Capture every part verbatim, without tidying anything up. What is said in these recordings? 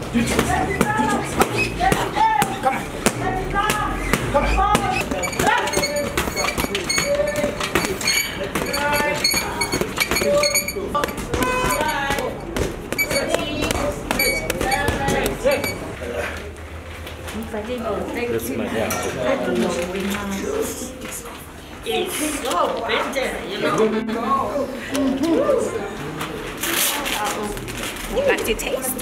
Come on. This is my dad. It's so better, you know. You like to taste?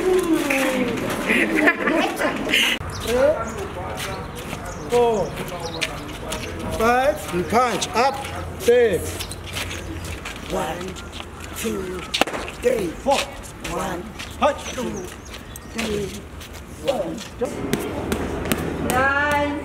Four, five, and punch up, six. One, two, three, Four, one, punch, two, three, four, Nine,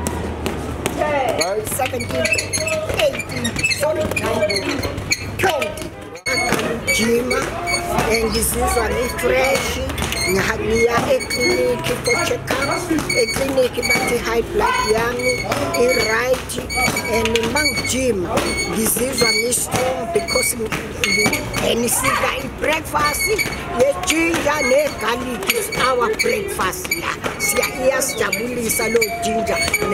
ten, seventeen, eighteen, sorry, nineteen, twenty. Gym, and this is one fresh. Ngiya ekliniki for check-up, ekliniki bathi high blood yami i-right, and mang gym ngizizwa ngi-strong because ngisika i-breakfast ye-ginger ne-garlic is our breakfast la. Iyasijabulisa lo ginger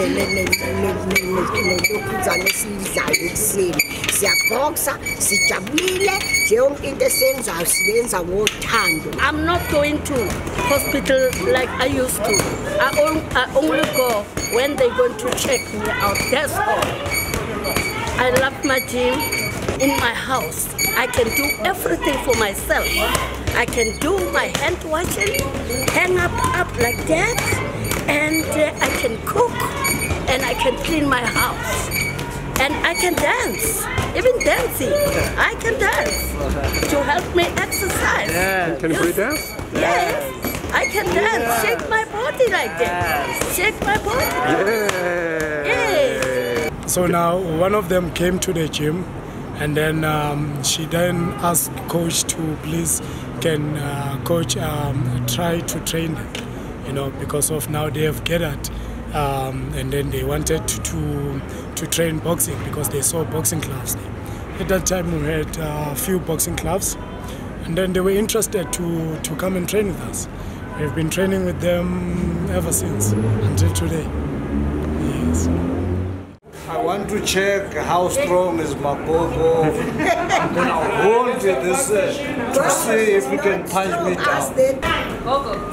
nelokhuzana esiyidlayo ekuseni. Siyabhoxa, sijabulile, yonke into esenzayo siyenza ngothando. I'm not going to hospital like I used to. I, on, I only go when they're going to check me out. That's all. I love my gym in my house. I can do everything for myself. I can do my hand washing, hang up up like that, and uh, I can cook, and I can clean my house, and I can dance. Even dancing, I can dance to help me exercise. Yeah, can you yes. dance? Yes, I can dance. Yeah. Shake my body like that. Shake my body. Yeah. Yeah. So now one of them came to the gym, and then um, she then asked coach to please can uh, coach um, try to train them, you know, because of now they have gathered, um, and then they wanted to, to to train boxing because they saw boxing clubs there. At that time we had uh, a few boxing clubs, and then they were interested to to come and train with us. We've been training with them ever since until today. Yes. I want to check how strong is my gogo. I'm gonna hold this uh, to see if you can punch me down. Gogo.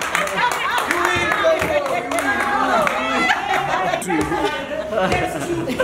Yes!